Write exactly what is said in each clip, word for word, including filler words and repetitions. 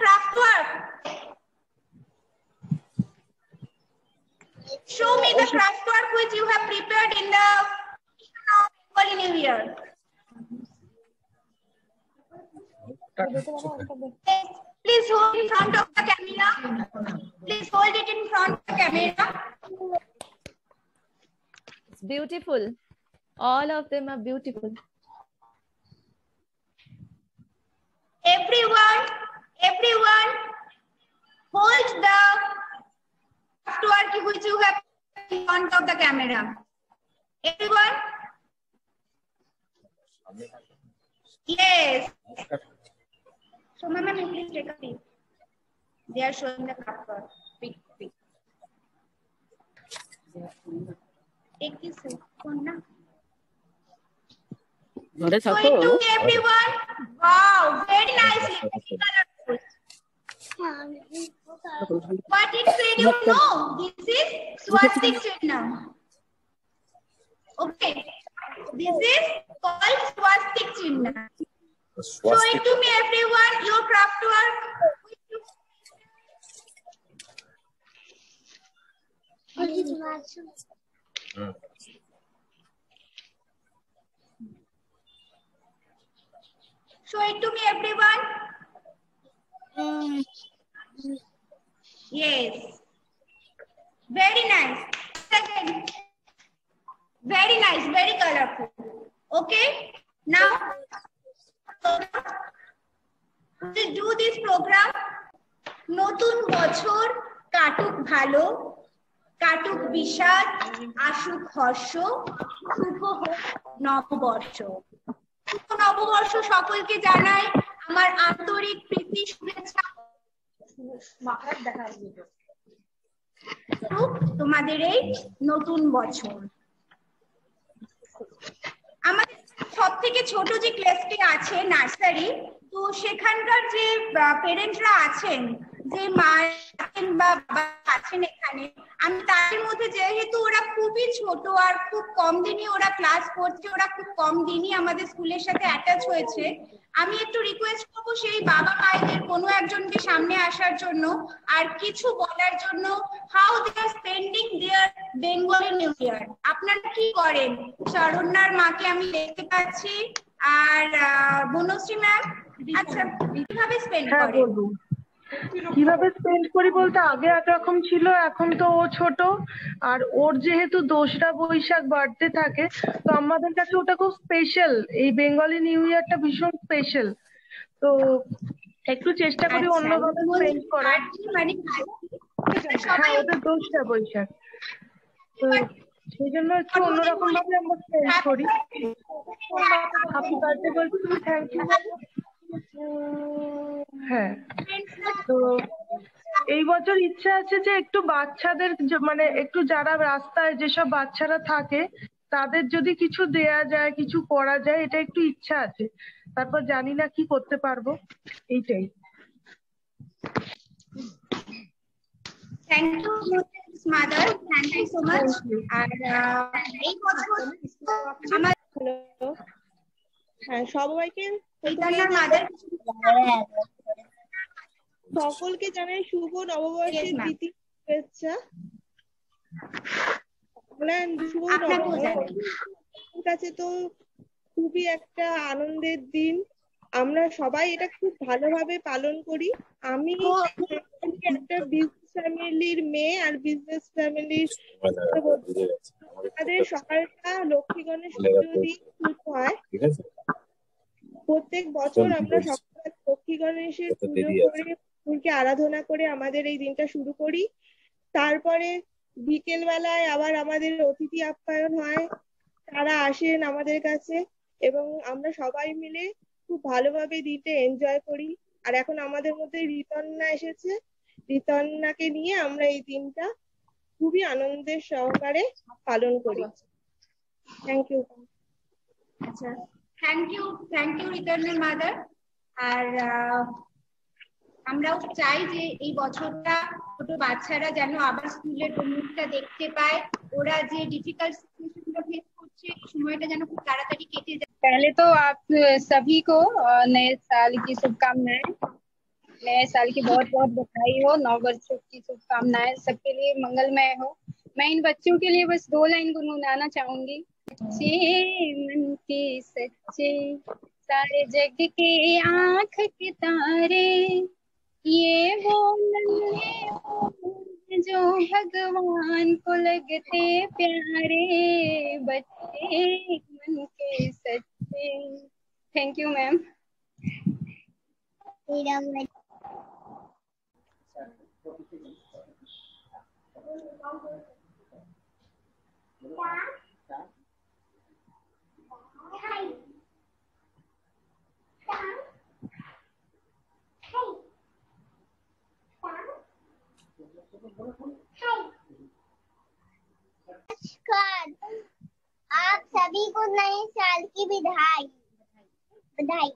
craft work. Show me the craft work which you have prepared in the Bengali New Year. Please hold in front of the camera. Please hold it in front of the camera. It's beautiful. All of them are beautiful. Everyone, everyone, hold the craft work which you have in front of the camera. Everyone? Yes. So, Mama, please take a peek. They are showing the craft work. Peek, peek. Take this phone now. So it took everyone. Wow, very nicely. What it said, you know, this is swastik chinna. Okay, this is called swastik chinna. Show it to me, everyone, your craft work. Hmm. Show it to me, everyone. Mm. Yes. Very nice. Second. Very nice. Very colorful. Okay. Now, we'll do this program. Notun bochor katuk bhalo, কাটুক বিষাদ, আসুক হর্ষ, শুভ হোক নববর্ষ। শুভ নববর্ষ সকলকে জানাই আমার আন্তরিক প্রীতি শুভেচ্ছা। তোমাদের এই নতুন বছর। আমাদের সব থেকে ছোট যে ক্লাসটি আছে নার্সারি, তো সেখানকার যে পেরেন্টরা আছেন, যে মা আছেন বা বাবা আছেন এখানে, আমি তাদের মধ্যে যেহেতু ওরা খুবই ছোট আর খুব কম দিনই ওরা ক্লাস করছে, ওরা খুব কম দিনই আমাদের স্কুলের সাথে অ্যাটাচ হয়েছে, আমি একটু রিকোয়েস্ট করবো সেই বাবা মায়েদের কোনো একজনকে সামনে আসার জন্য আর কিছু বলার জন্য। How they are spending their Bengali new year. আপনারা কি করেন? শরণ্যার মাকে আমি দেখতে পাচ্ছি, আর বনশ্রী ম্যাম, আচ্ছা কিভাবে স্পেন্ড করেন? কিভাবে স্পেন্ড করি বলতে, আগে একরকম ছিল, এখন তো ও ছোট আর ওর যেহেতু দোসরা বৈশাখ বার্থডে থাকে, তো আমাদের কাছে ওটা খুব স্পেশাল। এই বেঙ্গলি নিউ ইয়ারটা ভীষণ স্পেশাল, তো একটু চেষ্টা করি অন্যভাবে স্পেন্ড করার। হ্যাঁ, ওটা দোসরা বৈশাখ, তো সেই জন্য একটু অন্যরকম ভাবে আমরা স্পেন্ড করি। হ্যাপি বার্থডে বলছি, তুমি থ্যাংক ইউ। হ্যাঁ, তো এই বছর ইচ্ছা আছে যে একটু বাচ্চাদের, মানে একটু যারা রাস্তায় যেসব বাচ্চারা থাকে তাদের যদি কিছু দেয়া যায়, কিছু করা যায়, এটা একটু ইচ্ছা আছে। তারপর জানি না কি করতে পারবো, এইটাই। Thank you mother, thank you so much. আর এই বছর আমার হ্যাঁ সবাইকে সকলকে জানাই শুভ নববর্ষের প্রীতি শুভেচ্ছা। শুভ নববর্ষের কাছে তো খুবই একটা আনন্দের দিন, আমরা সবাই এটা খুব ভালোভাবে পালন করি। আমি একটা বিজনেস ফ্যামিলির মেয়ে, আর বিজনেস ফ্যামিলির আমাদের সকালটা লক্ষ্মী গণেশ পুজো দিয়ে শুরু হয়। প্রত্যেক বছর আমরা সকালে লক্ষ্মী গণেশের পুজো করে ঠাকুরকে আরাধনা করে আমাদের এই দিনটা শুরু করি। তারপরে বিকেল বেলায় আবার আমাদের অতিথি আপ্যায়ন হয়, তারা আসেন আমাদের কাছে এবং আমরা সবাই মিলে খুব ভালোভাবে দিনটা এনজয় করি। আর এখন আমাদের মধ্যে ঋতন্না এসেছে, ঋতন্নাকে নিয়ে আমরা এই দিনটা খুবই আনন্দের সহকারে পালন করি। Thank you. আচ্ছা, থ্যাংক ইউ, থ্যাংক ইউ রিটার্নের মাদার। আর আমরাও চাই যে এই বছরটা ছোট বাচ্চারা যেন আবার স্কুলের মুখটা দেখতে পায়, ওরা যে ডিফিকাল্ট সিচুয়েশনটা ফেস করছে সময়টা যেন খুব তাড়াতাড়ি কেটে যায়। पहले तो आप सभी को नए साल की शुभकामनाएं। नए साल की बहुत बहुत बधाई हो, नौ वर्षों की शुभकामनाएं सबके लिए मंगलमय हो। मैं इन बच्चों के लिए बस दो लाइन गुनगुनाना चाहूंगी। सच्चे मन के सच्चे सारे जग के आंख के तारे, ये वो नन्हे फूल जो भगवान को लगते प्यारे, बच्चे मन के सच्चे। Thank you ma'am. नमस्कार, आप सभी को नए साल की बधाई बधाई।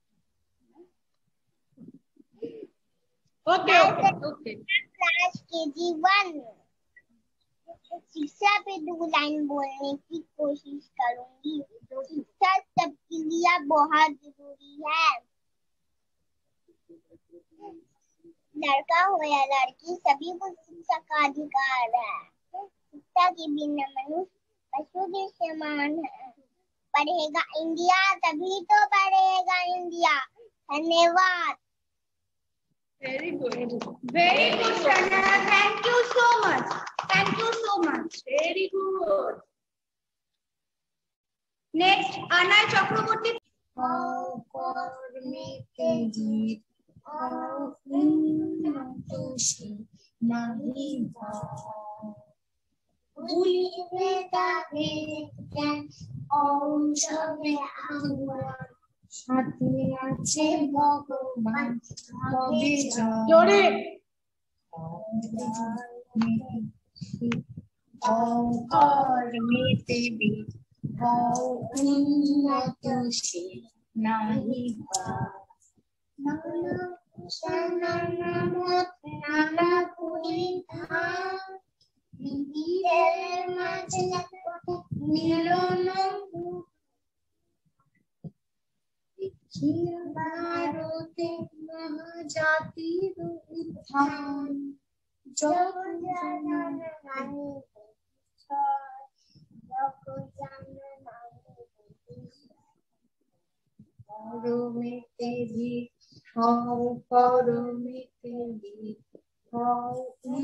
ओके ओके क्लास के जीवन शिक्षा पे दो लाइन बोलने की कोशिश करूंगी। शिक्षा सबके लिए बहुत जरूरी है। लड़का हो या लड़की, सभी को शिक्षा का अधिकार है। शिक्षा के बिना मनुष्य पशु के समान है। पढ़ेगा इंडिया तभी तो बढ़ेगा इंडिया। धन्यवाद। Very good very good Shana, thank you so much thank you so much very good. Next Anay Chakraborty. সাথে আছে ভগবান তবে জোরে কর্মেতে বিদ হও উন্নতশীল নাহি নানা নামত নানা পরিধান বিবিধের মাঝে মিলন ভারতে মহাজাতির উত্থান পরমেতে ভিত হও পরমেতে ভিত হও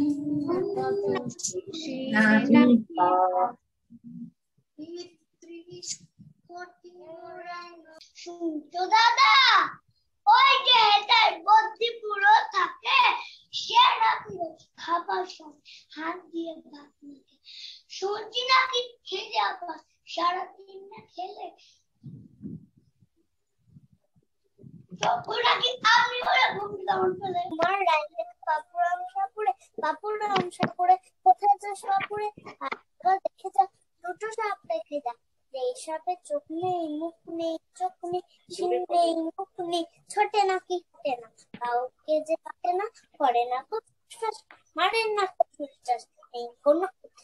উন্নতশীল সূর্য দাদা, ওই যে এটার বুদ্ধি পুরো থাকে, সে নাকি খাবার সময় হাত দিয়ে ভাত মাখে। সূর্য নাকি খেলে আবার সারাদিন না খেলে নাকি আপনি ওরা ঘুম কেমন পেলে। আমার রাইলে পাপুর আমসা পড়ে পাপুর আমসা পড়ে কোথায় যা সাপ পড়ে দেখে যা দুটো সাপ দেখে যা। এই সাপের চোখ নেই মুখ নেই চোখ নেই শিং নেই মুখ নেই, ছোটে না কি ফোটে না, কাউকে যে কাটে না করে না খুব মারে না খুব বিশ্বাস নেই কোনো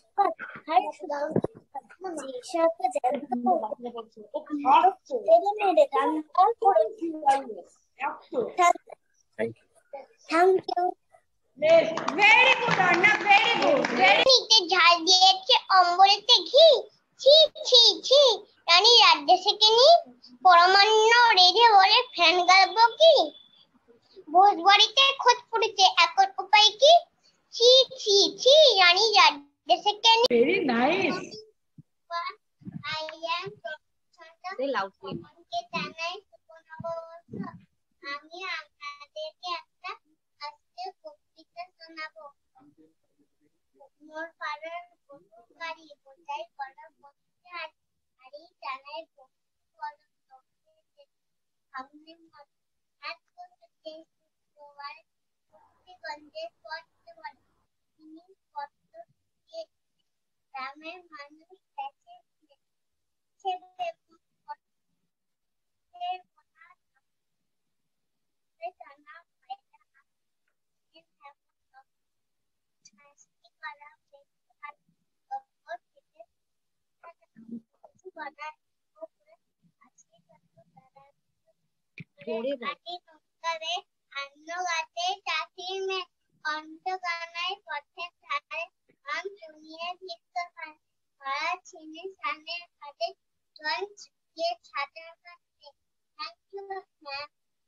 সাপে মেরে গান করে। Thank you. Very good Arna, very good very. ঝাল দিয়েছে অম্বলেতে ঘি, ছি ছি ছি রানী রাজ্য থেকে নি পরমান্ন রেধে বলে ফ্যান গালবো কি। ভোজ বাড়িতে খোঁজ পড়েছে একর উপায় কি, ছি ছি ছি রানী রাজ্য থেকে নি। Very nice. I am Say loudly. জানাই সুবর্ণবর্ষ। আমি আপনাদেরকে একটা আজকে কবিতা শোনাবো। মোর পাড়ার গাড়ি বোঝাই করা বসে আরে জানাই সামনে হাত করতে সবাই গঞ্জে করতে বলে তিনি কত গ্রামের মানুষ দেখে ছেলে জানা গাতে চাষি মে কণ্ঠ কানায় পথে ধারে আম চুনিয়ে ভিক্ত খায় খরা ছিনে সামনে ঘাটে জল ছুটিয়ে ছাতার কাটে। Thank you ma'am.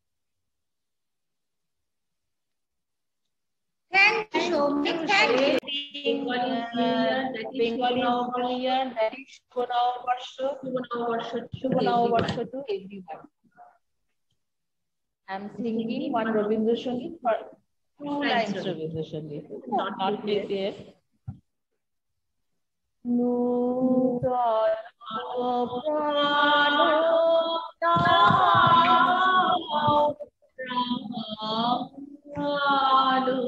Thank you so much. Thank you. Bengali New Year, that is Bengali New Year, that is Shubho Navabarsho, Shubho Navabarsho, Shubho Navabarsho to everyone. I am singing one Rabindra Sangeet for two lines Rabindra Sangeet, not not prepared. Nutan prano prano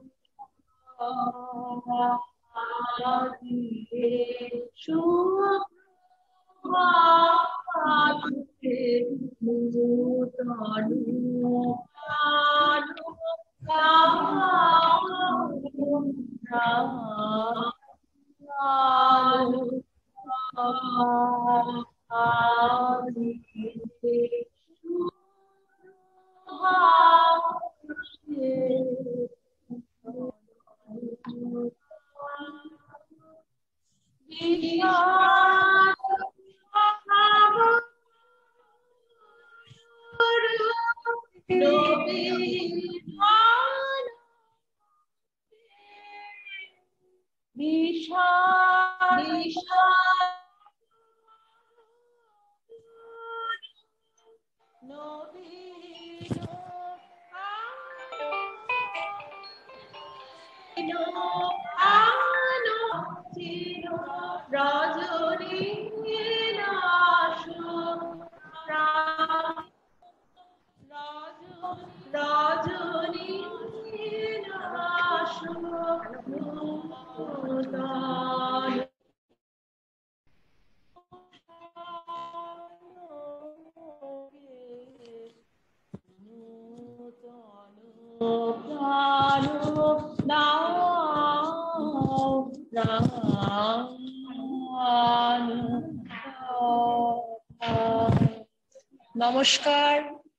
নমস্কার।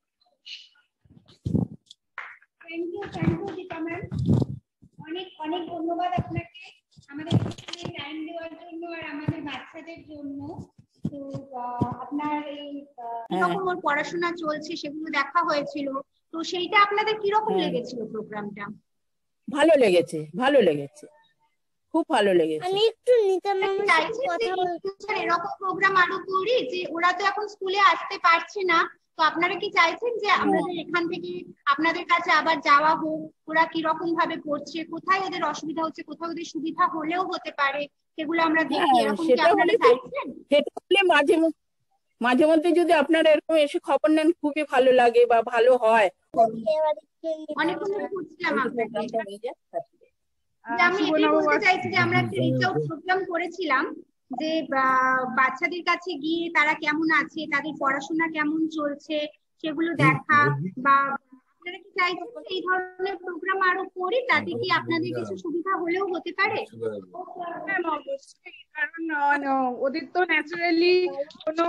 Thank you thank you Dipa ma'am, অনেক অনেক ধন্যবাদ আপনাকে আমাদের time দেওয়ার জন্য আর আমাদের বাচ্চাদের জন্য। তো আপনার এই কিরকম ওর পড়াশোনা চলছে সেগুলো দেখা হয়েছিল, তো সেইটা আপনাদের কিরকম লেগেছিল প্রোগ্রামটা? ভালো লেগেছে, ভালো লেগেছে, খুব ভালো লেগেছে। আমি একটু নিতা ম্যামের সাথে কথা বলতে চাই, এরকম প্রোগ্রাম আরো করি, যে ওরা তো এখন স্কুলে আসতে পারছে না, তো আপনারা কি চাইছেন যে আমাদের এখান থেকে আপনাদের কাছে আবার যাওয়া হোক, ওরা কি রকম ভাবে করছে, কোথায় ওদের অসুবিধা হচ্ছে, কোথায় ওদের সুবিধা হলেও হতে পারে, সেগুলো আমরা দেখি, এরকম কি আপনারা চাইছেন? সেটা হলে মাঝে মাঝে মধ্যে যদি আপনারা এরকম এসে খবর নেন খুবই ভালো লাগে বা ভালো হয়। অনেকক্ষণ ধরে খুঁজছিলাম আপনাকে। আমি এটাই বলতে চাইছি যে আমরা একটা রিচ আউট প্রোগ্রাম করেছিলাম, যে বাচ্চাদের কাছে গিয়ে তারা কেমন আছে, তাদের পড়াশোনা কেমন চলছে সেগুলো দেখা, বা আপনারা কি চাইছেন এই ধরনের প্রোগ্রাম আরো করি, তাতে কি আপনাদের কিছু সুবিধা হলেও হতে পারে? অবশ্যই, কারণ ওদের তো ন্যাচারালি কোনো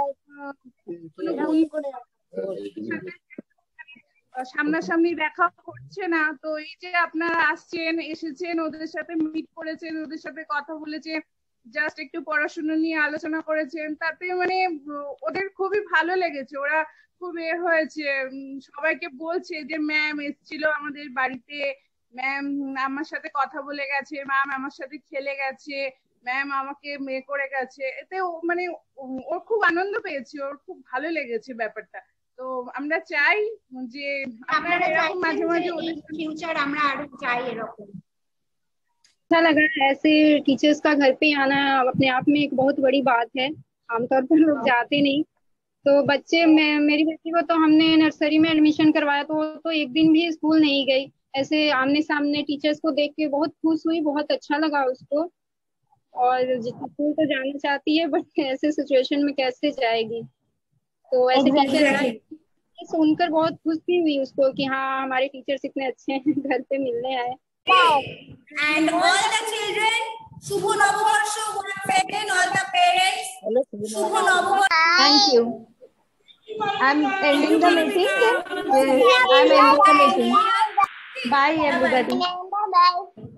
সামনাসামনি দেখা হচ্ছে না, তো এই যে আপনারা আসছেন, এসেছেন, ওদের সাথে মিট করেছেন, ওদের সাথে কথা বলেছেন, জাস্ট একটু পড়াশোনা নিয়ে আলোচনা করেছেন, তাতে মানে ওদের খুবই ভালো লেগেছে। ওরা খুব এ হয়েছে, সবাইকে বলছে যে ম্যাম এসেছিল আমাদের বাড়িতে, ম্যাম আমার সাথে কথা বলে গেছে, ম্যাম আমার সাথে খেলে গেছে, ম্যাম আমাকে মেয়ে করে গেছে। এতে মানে ওর খুব আনন্দ পেয়েছে, ওর খুব ভালো লেগেছে ব্যাপারটা। তো আমরা চাই যে আপনারা এরকম মাঝে মাঝে ওদের ফিউচার আমরা আরো চাই এরকম। अच्छा लगा ऐसे टीचर्स का घर पे आना अपने आप में एक बहुत बड़ी बात है, आमतौर पर लोग जाते नहीं। तो बच्चे मैं मेरी बेटी को तो हमने नर्सरी में एडमिशन करवाया, तो तो एक दिन भी स्कूल नहीं गई, ऐसे आमने सामने टीचर्स को देख के बहुत खुश हुई, बहुत अच्छा लगा उसको, और स्कूल तो जाना चाहती है बट ऐसे सिचुएशन में कैसे जाएगी। तो ऐसे टीचर सुनकर बहुत खुशी हुई उसको कि हाँ हमारे टीचर्स इतने अच्छे हैं, घर पे मिलने आए। And all the children, Shubho Navabarsho, one second, all the parents, Shubho Navabarsho. Thank you. I'm ending the meeting. Yes, I'm ending the meeting. Bye, everybody. Bye.